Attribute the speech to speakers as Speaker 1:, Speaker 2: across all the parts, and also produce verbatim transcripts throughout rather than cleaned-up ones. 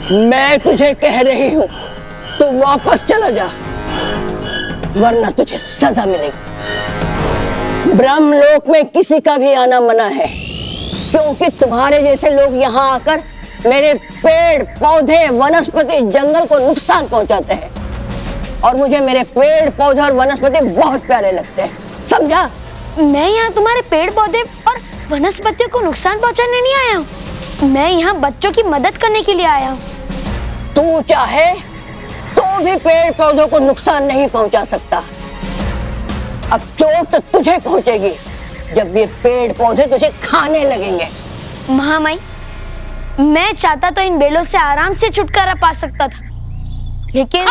Speaker 1: मैं तुझे कह रही हूँ तू वापस चला जा, वरना तुझे सजा मिलेगी। ब्रह्मलोक में किसी का भी आना मना है, क्योंकि तुम्हारे जैसे लोग यहाँ आकर मेरे पेड़ पौधे वनस्पति जंगल को नुकसान पहुँचाते हैं, और मुझे मेरे पेड़ पौधे और वनस्पति बहुत प्यारे लगते हैं, समझा?
Speaker 2: मैं यहाँ तुम्हारे पेड़ पौधे और वनस्पतियों को नुकसान पहुँचाने नहीं आया हूँ, मैं यहाँ बच्चों की मदद करने के लिए आया हूँ।
Speaker 1: तू चाहे तो भी पेड़ पौधों को नुकसान नहीं पहुंचा सकता। अब चोट तो तुझे पहुंचेगी जब ये पेड़ पौधे तुझे खाने लगेंगे।
Speaker 2: महामाई, मैं चाहता तो इन बेलों से आराम से छुटकारा पा सकता था, लेकिन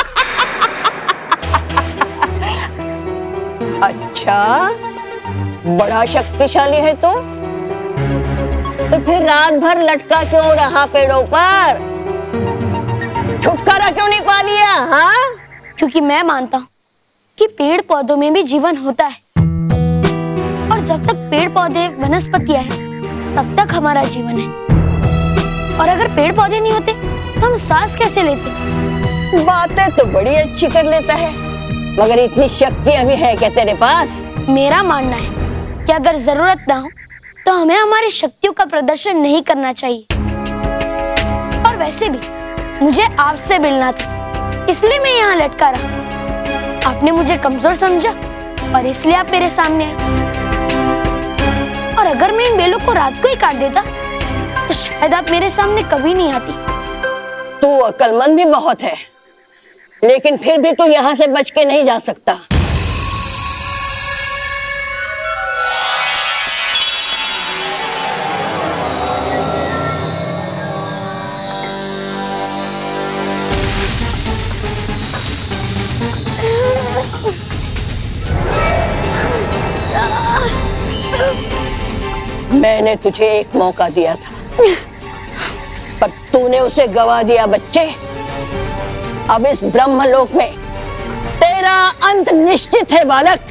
Speaker 1: अच्छा, बड़ा शक्तिशाली है तो तो फिर रात भर लटका क्यों रहा पेड़ों पर? छुटकारा क्यों नहीं पा लिया? हाँ,
Speaker 2: क्योंकि मैं मानता हूँ कि पेड़ पौधों में भी जीवन होता है, और जब तक पेड़ पौधे वनस्पतियां हैं तब तक हमारा जीवन है, और अगर पेड़ पौधे नहीं होते तो हम सांस कैसे लेते?
Speaker 1: बातें तो बड़ी अच्छी कर लेता है, मगर इतनी शक्तियां भी है क्या तेरे पास?
Speaker 2: मेरा मानना है कि अगर जरूरत ना हो तो हमें हमारी शक्तियों का प्रदर्शन नहीं करना चाहिए। और वैसे भी मुझे आपसे मिलना था, इसलिए मैं यहाँ लटका रहा। आपने मुझे कमजोर समझा और इसलिए आप मेरे सामने आए। और अगर मैं इन बेलों को रात को ही काट देता तो शायद आप मेरे सामने कभी नहीं आती।
Speaker 1: तू अक्लमंद भी बहुत है, लेकिन फिर भी तू यहाँ से बच के नहीं जा सकता। मैंने तुझे एक मौका दिया था, पर तूने उसे गवा दिया बच्चे। अब इस ब्रह्मलोक में तेरा अंत निश्चित है बालक।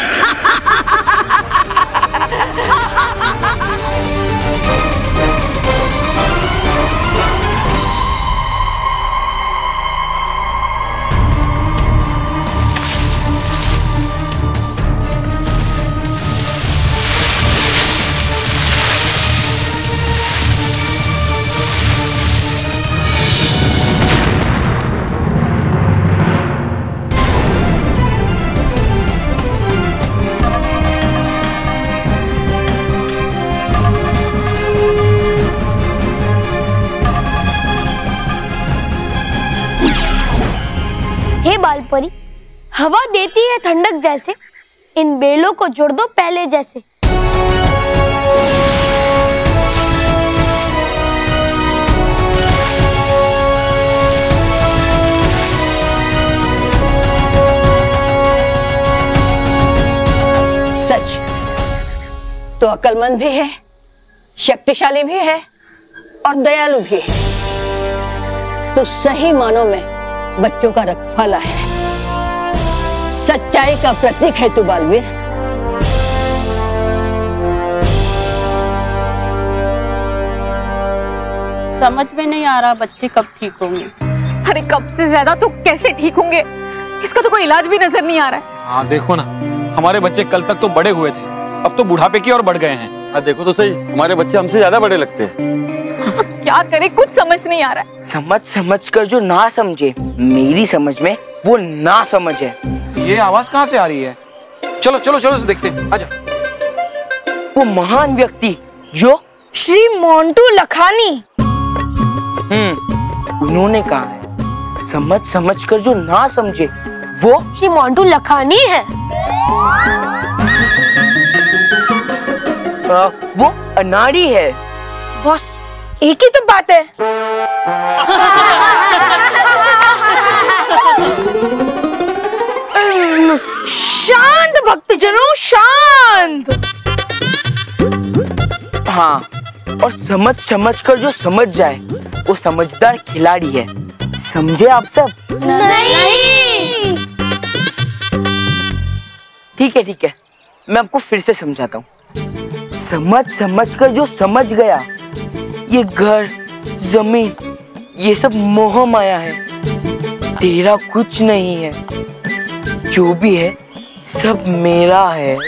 Speaker 2: परी, हवा देती है ठंडक जैसे, इन बेलों को जोड़ दो पहले जैसे।
Speaker 1: सच तो अक्लमंद भी है, शक्तिशाली भी है और दयालु भी है। तो सही मानों में बच्चों का रखवाला है, सच्चाई का प्रतीक है तू बालवीर।
Speaker 3: समझ में नहीं आ रहा बच्चे कब ठीक होंगे।
Speaker 4: अरे कब से ज्यादा तो कैसे ठीक होंगे, इसका तो कोई इलाज भी नजर नहीं आ रहा है।
Speaker 5: हाँ देखो ना, हमारे बच्चे कल तक तो बड़े हुए थे, अब तो बुढ़ापे की ओर बढ़ गए हैं।
Speaker 6: हाँ देखो तो सही, हमारे बच्चे हमसे ज्यादा बड़े लगते हैं।
Speaker 4: क्या करे, कुछ समझ नहीं आ रहा है।
Speaker 7: समझ समझ कर जो ना समझे, मेरी समझ में वो ना समझ है।
Speaker 5: ये आवाज कहाँ से आ रही है? चलो चलो चलो देखते हैं, आजा।
Speaker 7: वो महान व्यक्ति जो श्री मोंटू लखानी, हम्म उन्होंने कहा है समझ समझ कर जो ना समझे वो
Speaker 2: श्री मोंटू लखानी है।
Speaker 7: आ, वो अनाड़ी है।
Speaker 8: बॉस एक ही तो बात है। शांत भक्तजनों, शांत।
Speaker 7: हाँ, और समझ समझ कर जो समझ जाए वो समझदार खिलाड़ी है। समझे आप सब?
Speaker 2: नहीं।
Speaker 7: ठीक है ठीक है, मैं आपको फिर से समझाता हूँ। समझ समझ कर जो समझ गया, ये घर, जमीन, ये सब मोह माया है, तेरा कुछ नहीं है, जो भी है सब मेरा है।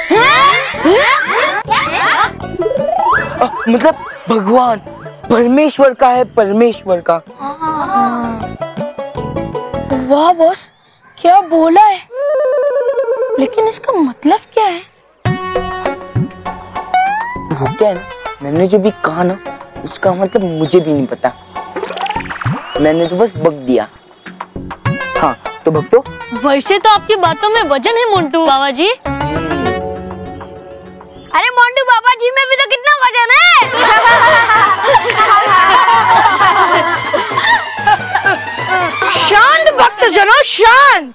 Speaker 7: आ, मतलब भगवान परमेश्वर का है, परमेश्वर का।
Speaker 8: वाह बॉस, क्या बोला है, लेकिन इसका मतलब क्या है?
Speaker 7: हाँ, क्या है ना, मैंने जो भी कहा ना उसका मतलब मुझे भी नहीं पता, मैंने तो बस बक दिया। हाँ तो भक्तों,
Speaker 9: वैसे तो आपकी बातों में वजन है मोंटू बाबा जी।
Speaker 2: अरे मोंटू बाबा जी में भी तो कितना वजन है।
Speaker 8: शांत भक्तजनों, शांत।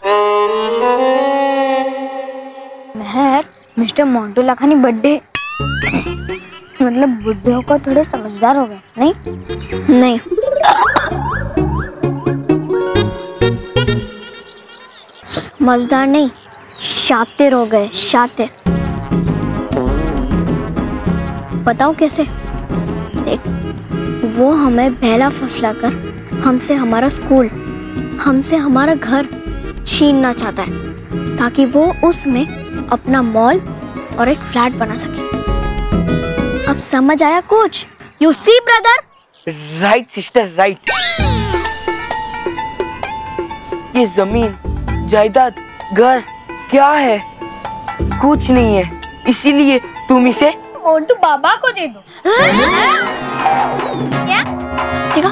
Speaker 2: मेहर, मिस्टर मोंटू लखानी बर्थडे मतलब बुढ़े होकर थोड़े समझदार हो गए, नहीं? नहीं। समझदार नहीं, शातिर हो गए, शातिर। बताओ कैसे? देख, वो हमें पहला फुसला कर हमसे हमारा स्कूल, हमसे हमारा घर छीनना चाहता है, ताकि वो उसमें अपना मॉल और एक फ्लैट बना सके। अब समझ आया कुछ? You see brother?
Speaker 7: Right sister, right. ये जमीन, जायदाद, घर क्या है? कुछ नहीं है, इसीलिए तुम इसे
Speaker 2: मोंटू बाबा को दे दो। क्या? देखो,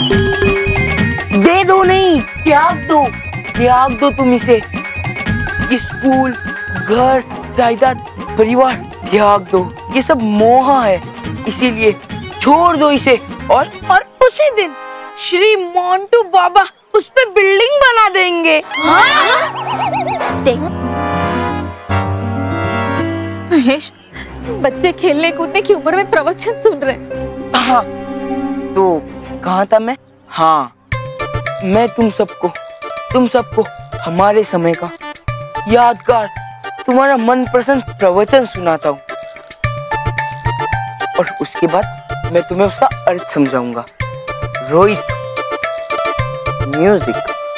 Speaker 7: दे दो नहीं, त्याग दो, त्याग दो तुम इसे। ये स्कूल, घर, जायदाद, परिवार त्याग दो, ये सब मोह है, इसीलिए छोड़ दो इसे। और
Speaker 8: और उसी दिन श्री मोंटू बाबा उस पे बिल्डिंग बना देंगे।
Speaker 2: देख
Speaker 4: महेश, बच्चे खेलने कूदने की उम्र में प्रवचन सुन रहे हैं।
Speaker 7: हाँ तो कहाँ था मैं? हाँ, मैं तुम सबको तुम सबको हमारे समय का यादगार, तुम्हारा मनपसंद प्रवचन सुनाता हूँ, और उसके बाद मैं तुम्हें उसका अर्थ समझाऊंगा। रोहित, म्यूजिक।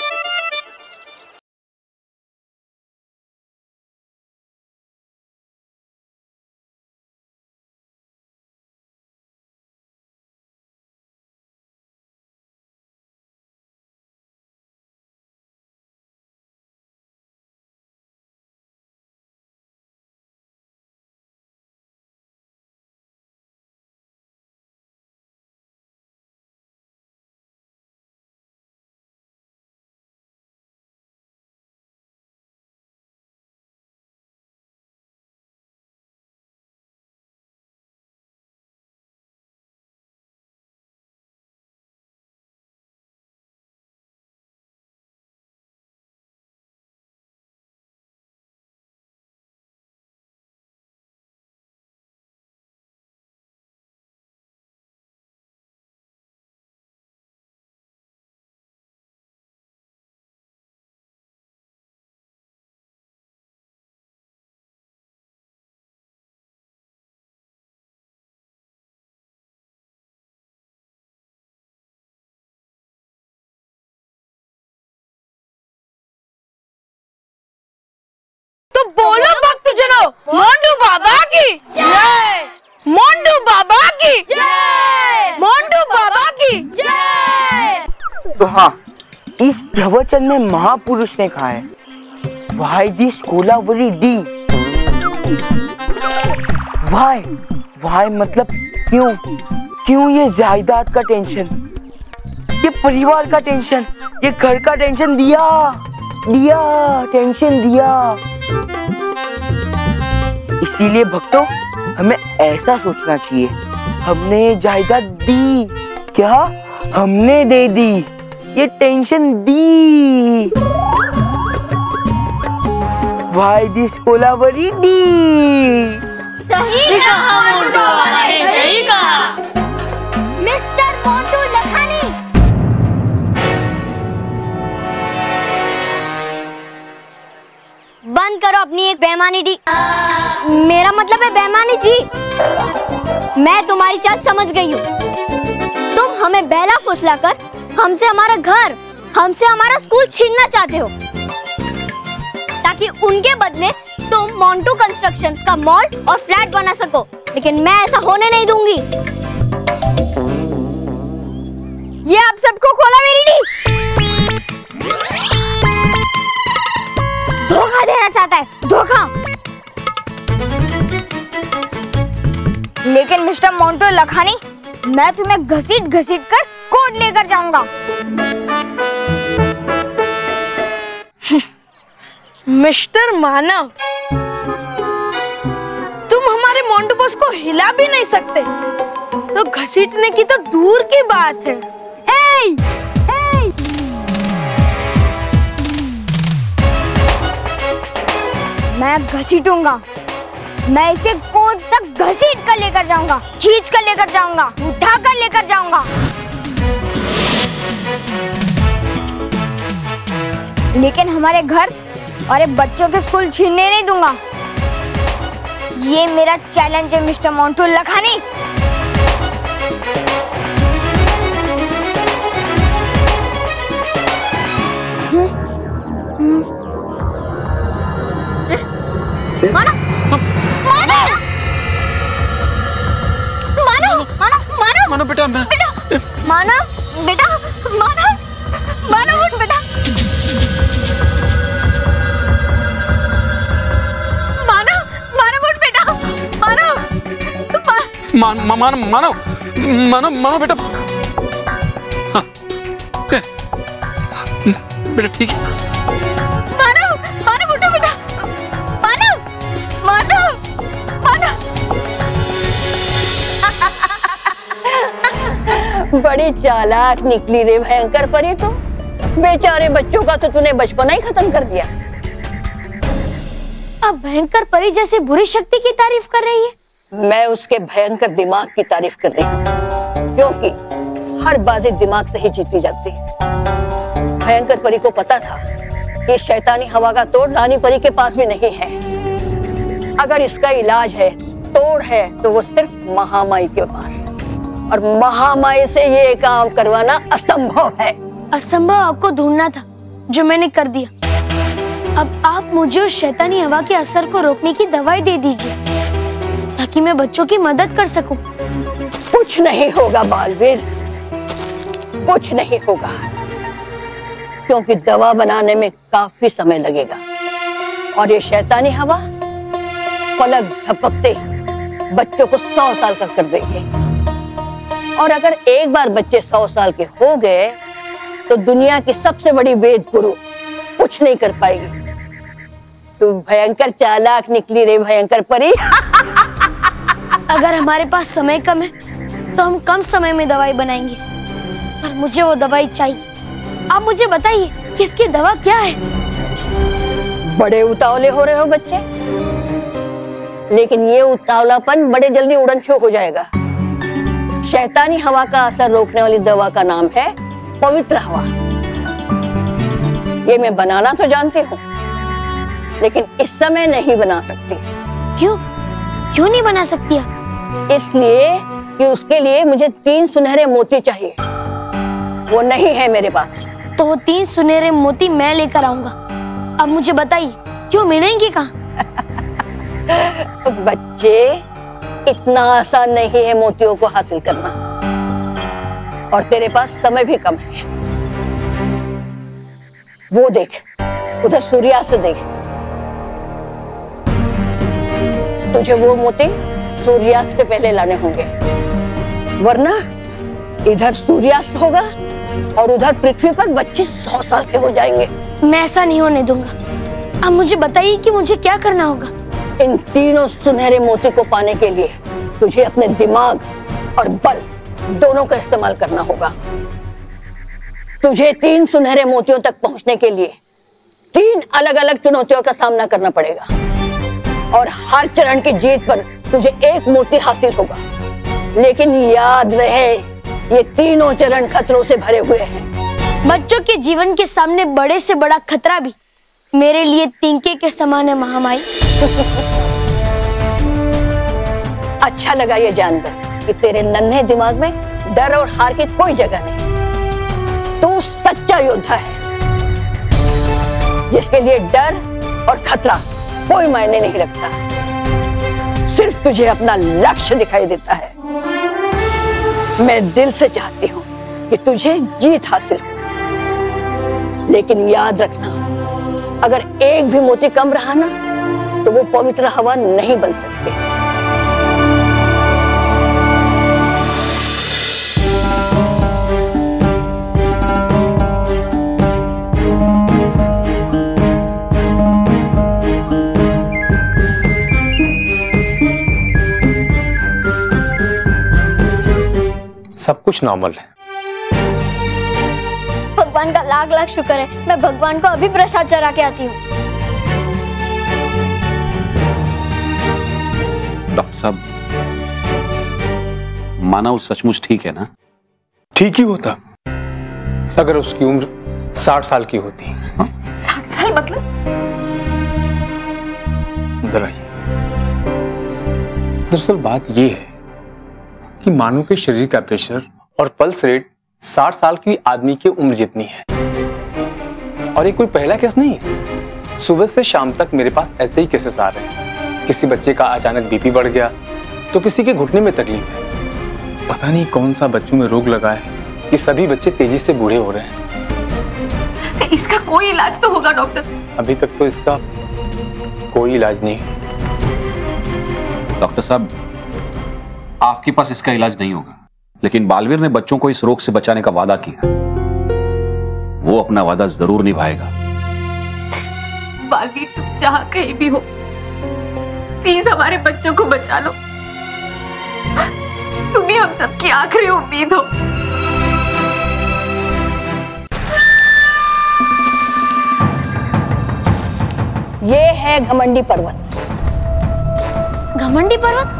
Speaker 8: तो बोलो भक्तजनों, मोंटू बाबा की जय, मोंटू बाबा की जय, मोंटू बाबा की जय।
Speaker 7: तो हाँ, इस प्रवचन में महापुरुष ने कहा है, why this Kolaveri Di. Why why मतलब क्यों? क्यों ये जायदाद का टेंशन, ये परिवार का टेंशन, ये घर का टेंशन दिया दिया टेंशन दिया। इसीलिए भक्तों, हमें ऐसा सोचना चाहिए, हमने जायदाद दी, क्या हमने दे दी, ये टेंशन दी। Why this Kolaveri Di.
Speaker 2: सही कहा मोंटू बाबा ने, सही कहा। मिस्टर मोंटू लखानी, बंद करो अपनी एक बेईमानी डी। मेरा मतलब है बेईमानी जी। मैं तुम्हारी चाल समझ गई हूँ। तुम हमें बहला फुसला कर हमसे हमारा घर, हमसे हमारा स्कूल छीनना चाहते हो ताकि उनके बदले तुम मोंटू कंस्ट्रक्शंस का मॉल और फ्लैट बना सको, लेकिन मैं ऐसा होने नहीं दूंगी। ये आप सबको खोला मेरी नी धोखा देना चाहता है, धोखा। लेकिन मिस्टर मोंटू लखानी, मैं तुम्हें घसीट घसीट कर कोर्ट लेकर जाऊंगा।
Speaker 8: मिस्टर मानव, तुम हमारे मोंटू बॉस को हिला भी नहीं सकते, तो घसीटने की तो दूर की बात है।
Speaker 2: ए, ए! मैं घसीटूंगा, मैं इसे कोर्ट तक घसीट कर लेकर जाऊंगा, खींच कर लेकर जाऊंगा, उठा कर लेकर जाऊंगा। लेकिन हमारे घर और ये बच्चों के स्कूल छीनने नहीं दूंगा। ये मेरा चैलेंज है मिस्टर मोंटू लखानी। मानो, मानो, मानो, मानो, मानो,
Speaker 5: मानो बेटा, मैं
Speaker 2: बेटा, मानो, बेटा, मानो, मानो उठ बेटा, मानो, मानो उठ बेटा, मानो,
Speaker 5: मान मानो मानो मानो मानो बेटा। हाँ, बेटा ठीक है।
Speaker 2: मानो, मानो उठो बेटा, मानो, मानो, मानो।
Speaker 1: बड़ी चालाक निकली रे भयंकर परी तो। बेचारे बच्चों का तो तूने बचपना ही खत्म कर दिया।
Speaker 2: अब भयंकर परी जैसे बुरी शक्ति की तारीफ कर रही है।
Speaker 1: मैं उसके भयंकर दिमाग की तारीफ कर रही हूँ, क्योंकि हर बाजी दिमाग से ही जीती जाती है। भयंकर परी को पता था कि शैतानी हवा का तोड़ रानी परी के पास भी नहीं है। अगर इसका इलाज है, तोड़ है, तो वो सिर्फ महामाई के पास, और महामाई से ये काम करवाना असंभव है।
Speaker 2: असंभव आपको ढूंढना था, जो मैंने कर दिया। अब आप मुझे उस शैतानी हवा के असर को रोकने की दवाई दे दीजिए, ताकि मैं बच्चों की मदद कर सकूं।
Speaker 1: कुछ नहीं होगा बालवीर, कुछ नहीं होगा, क्योंकि दवा बनाने में काफी समय लगेगा, और ये शैतानी हवा पलक झपकते ही बच्चों को सौ साल का कर देंगे। और अगर एक बार बच्चे सौ साल के हो गए, तो दुनिया की सबसे बड़ी वेद गुरु कुछ नहीं कर पाएगी। तू भयंकर चालाक निकली रे भयंकर परी।
Speaker 2: अगर हमारे पास समय कम है, तो हम कम समय में दवाई बनाएंगे, पर मुझे वो दवाई चाहिए। आप मुझे बताइए कि इसकी दवा क्या है?
Speaker 1: बड़े उतावले हो रहे हो बच्चे, लेकिन ये उतावलापन बड़े जल्दी उड़न छू हो जाएगा। शैतानी हवा का असर रोकने वाली दवा का नाम है पवित्र हवा। ये मैं बनाना तो जानती हूँ, लेकिन इस समय नहीं बना सकती।
Speaker 2: क्यों? क्यों नहीं बना सकती आप?
Speaker 1: इसलिए कि उसके लिए मुझे तीन सुनहरे मोती चाहिए, वो नहीं है मेरे पास।
Speaker 2: तो वो तीन सुनहरे मोती मैं लेकर आऊंगा। अब मुझे बताइए, क्यों मिलेंगे कहाँ?
Speaker 1: बच्चे, इतना आसान नहीं है मोतियों को हासिल करना, और तेरे पास समय भी कम है। वो देख, उधर सूर्यास्त देख। तुझे वो मोती सूर्यास्त से पहले लाने होंगे, वरना इधर सूर्यास्त होगा और उधर पृथ्वी पर बच्चे सौ साल के हो जाएंगे।
Speaker 2: मैं ऐसा नहीं होने दूंगा। अब मुझे बताइए कि मुझे क्या करना होगा।
Speaker 1: इन तीनों सुनहरे मोती को पाने के लिए तुझे अपने दिमाग और बल दोनों का इस्तेमाल करना होगा। तुझे तीन सुनहरे मोतियों तक पहुंचने के लिए तीन अलग अलग चुनौतियों का सामना करना पड़ेगा, और हर चरण की जीत पर तुझे एक मोती हासिल होगा। लेकिन याद रहे, ये तीनों चरण खतरों से भरे हुए हैं।
Speaker 2: बच्चों के जीवन के सामने बड़े से बड़ा खतरा भी मेरे लिए तिनके के समान है महामाई।
Speaker 1: अच्छा लगा ये जानकर कि तेरे नन्हे दिमाग में डर और हार की कोई जगह नहीं। तू सच्चा योद्धा है जिसके लिए डर और खतरा कोई मायने नहीं रखता। सिर्फ तुझे अपना लक्ष्य दिखाई देता है। मैं दिल से चाहती हूँ कि तुझे जीत हासिल हो, लेकिन याद रखना, अगर एक भी मोती कम रहा ना तो वो पवित्र हवा नहीं बन सकती।
Speaker 10: सब कुछ नॉर्मल है।
Speaker 2: भगवान का लाख लाख शुक्र है, मैं भगवान को अभी प्रसाद चढ़ा के आती हूँ।
Speaker 5: डॉक्टर साहब, मानव सचमुच ठीक है ना?
Speaker 10: ठीक ही होता अगर उसकी उम्र साठ साल की होती।
Speaker 4: साठ साल मतलब?
Speaker 10: इधर आइए। दरअसल बात यह है कि मानव के शरीर का प्रेशर और पल्स रेट साठ साल की आदमी की उम्र जितनी है। और ये कोई पहला केस नहीं है। सुबह से शाम तक मेरे पास ऐसे ही केसेस आ रहे हैं। किसी बच्चे का अचानक बीपी बढ़ गया तो किसी के घुटने में तकलीफ है। पता नहीं कौन सा बच्चों में रोग लगा है कि सभी बच्चे तेजी से बूढ़े हो रहे हैं।
Speaker 4: इसका कोई इलाज तो होगा डॉक्टर?
Speaker 10: अभी तक तो इसका कोई इलाज नहीं।
Speaker 5: डॉक्टर साहब, आपके पास इसका इलाज नहीं होगा, लेकिन बालवीर ने बच्चों को इस रोग से बचाने का वादा किया। वो अपना वादा जरूर निभाएगा।
Speaker 4: बालवीर, तुम जहां कहीं भी हो, प्लीज हमारे बच्चों को बचा लो। तुम ही हम सबकी आखिरी उम्मीद हो।
Speaker 1: ये है घमंडी पर्वत।
Speaker 2: घमंडी पर्वत?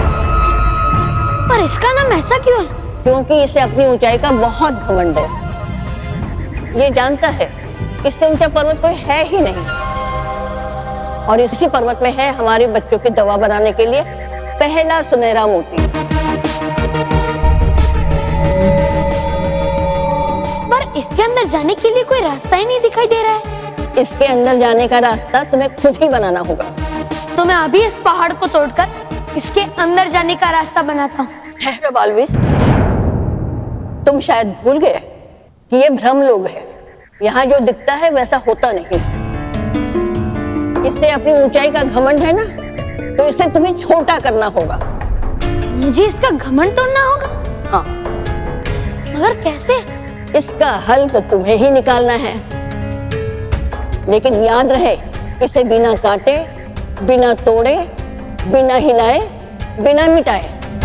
Speaker 2: पर इसका नाम ऐसा क्यों है?
Speaker 1: क्योंकि इसे अपनी ऊंचाई का बहुत घमंड है। ये जानता है इससे ऊंचा पर्वत कोई है ही नहीं। और इसी पर्वत में है हमारे बच्चों की दवा बनाने के लिए पहला सुनहरा मोती।
Speaker 2: पर इसके अंदर जाने के लिए कोई रास्ता ही नहीं दिखाई दे रहा है।
Speaker 1: इसके अंदर जाने का रास्ता तुम्हें खुद ही बनाना होगा।
Speaker 2: तो मैं अभी इस पहाड़ को तोड़कर इसके अंदर जाने का रास्ता बनाता हूँ।
Speaker 1: ठहरो बालवीर, तुम शायद भूल गए कि ये भ्रम लोग है। यहाँ जो दिखता है वैसा होता नहीं। इससे अपनी ऊंचाई का घमंड है ना, तो इसे तुम्हें छोटा करना होगा।
Speaker 2: मुझे इसका घमंड तोड़ना होगा?
Speaker 1: हाँ।
Speaker 2: मगर कैसे?
Speaker 1: इसका हल तो तुम्हें ही निकालना है। लेकिन याद रहे, इसे बिना काटे, बिना तोड़े, बिना हिलाए, बिना मिटाए।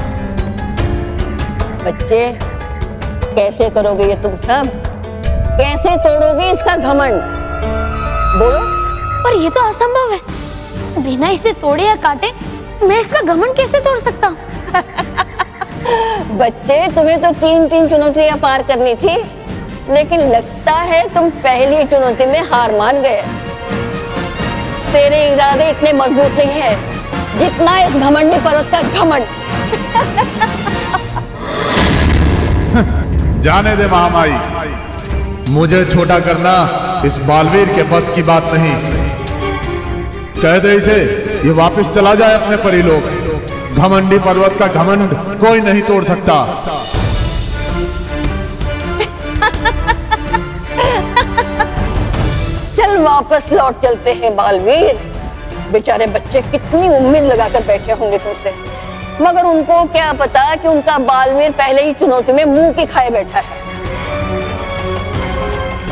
Speaker 1: बच्चे, कैसे करोगे ये तुम सब? कैसे तोड़ोगे इसका घमंड? बोलो।
Speaker 2: पर ये तो असंभव है। बिना इसे तोड़े या काटे मैं इसका घमंड कैसे तोड़ सकता हूँ?
Speaker 1: बच्चे, तुम्हें तो तीन तीन चुनौतियां पार करनी थी, लेकिन लगता है तुम पहली चुनौती में हार मान गए। तेरे इरादे इतने मजबूत नहीं है जितना इस घमंडी पर्वत का घमंड।
Speaker 11: जाने दे महामाई, मुझे छोटा करना इस बालवीर के बस की बात नहीं। कह दे इसे ये वापस चला जाए अपने परी लोग। घमंडी पर्वत का घमंड कोई नहीं तोड़ सकता।
Speaker 1: चल वापस लौट चलते हैं बालवीर। बेचारे बच्चे कितनी उम्मीद लगाकर बैठे होंगे तुमसे, मगर उनको क्या पता कि उनका बालवीर पहले ही चुनौती में मुंह की खाए बैठा है।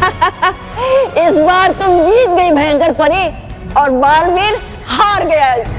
Speaker 1: इस बार तुम जीत गई भयंकर परी और बालवीर हार गया।